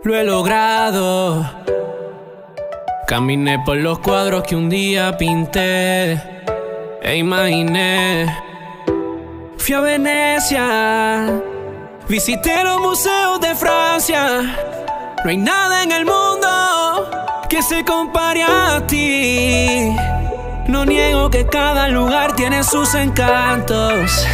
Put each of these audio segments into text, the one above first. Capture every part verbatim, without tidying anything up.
lo he logrado. Caminé por los cuadros que un día pinté e imaginé. Fui a Venecia, visité los museos de Francia. No hay nada en el mundo que se compare a ti. No niego que cada lugar tiene sus encantos,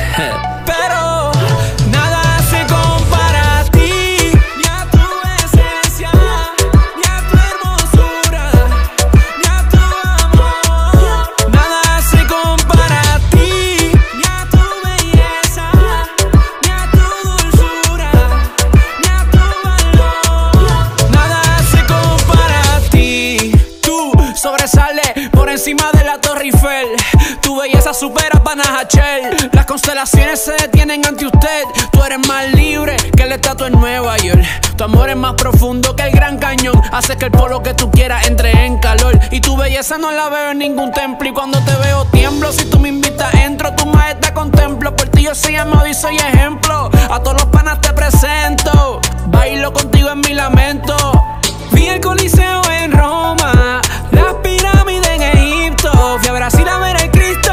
pero nada se compara a ti, ni a tu esencia, ni a tu hermosura, ni a tu amor. Nada se compara a ti, ni a tu belleza, ni a tu dulzura, ni a tu valor. Nada se compara a ti. Tú sobresales por encima de la Torre Eiffel. Tu belleza supera Panajachel. Las constelaciones se detienen ante usted. Tú eres más libre que la estatua en Nueva York. Tu amor es más profundo que el Gran Cañón. Hace que el polo que tú quieras entre en calor. Y tu belleza no la veo en ningún templo. Y cuando te veo tiemblo. Si tú me invitas entro, tu majestad contemplo. Por ti yo soy amado y soy ejemplo. A todos los panas te presento. Bailo contigo en mi lamento. Vi el Coliseo en Roma, las pirámides en Egipto. Fui a Brasil a ver el Cristo,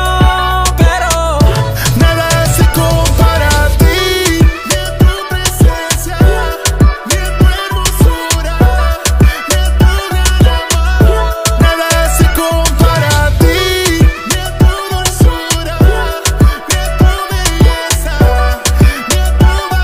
pero nada se compara a ti, ni a tu presencia, ni a tu hermosura, ni a tu gran amor. Nada se compara a ti, ni a tu dulzura, ni a tu belleza, ni a tu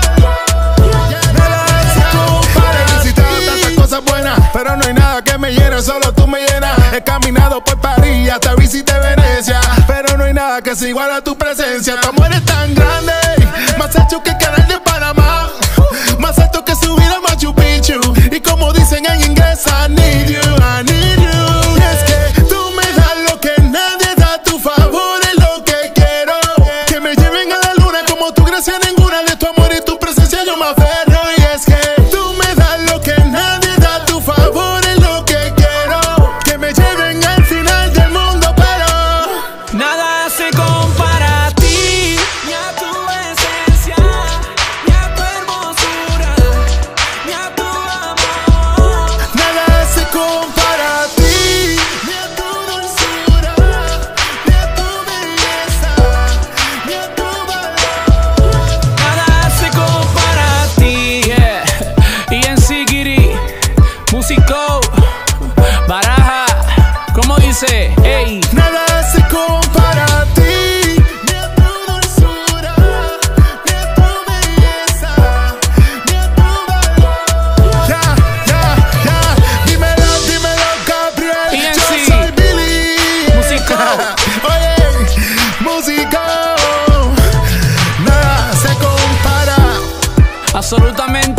valor. Nada se compara. He visitado tantas cosas buenas, pero no hay nada que me llene, solo tú me llenas. He caminado por París hasta visité Venecia, pero no hay nada que se iguala a tu presencia. Tu amor es tan grande, más hecho que canal de Panamá, más alto que subir a Machu Picchu. Y como dicen en inglés, I need you, I need you. Y es que tú me das lo que nadie da, tu favor es lo que quiero. Que me lleven a la luna como tu gracia ninguna. De tu amor y tu presencia yo me aferro. Y es que tú me das lo que nadie da, tu favor es lo que quiero. Que me lleven al final del mundo, pero nada se compara a ti, ni a tu esencia, ni a tu hermosura, ni a tu amor. nada se compara a ti, ni a tu dulzura, ni a tu belleza, ni a tu valor. Nada se compara a ti, yeah. Y en Sigiri, Músico, Baraja, ¿cómo dice? Ey. Nada se compara a ti, ni a tu dulzura, ni a tu belleza, ni a tu valor. Ya, ya, ya, dímelo, dímelo, Gabriel. Y en Yo sí, soy Billy. Músico. Oye, músico. Nada se compara. Absolutamente.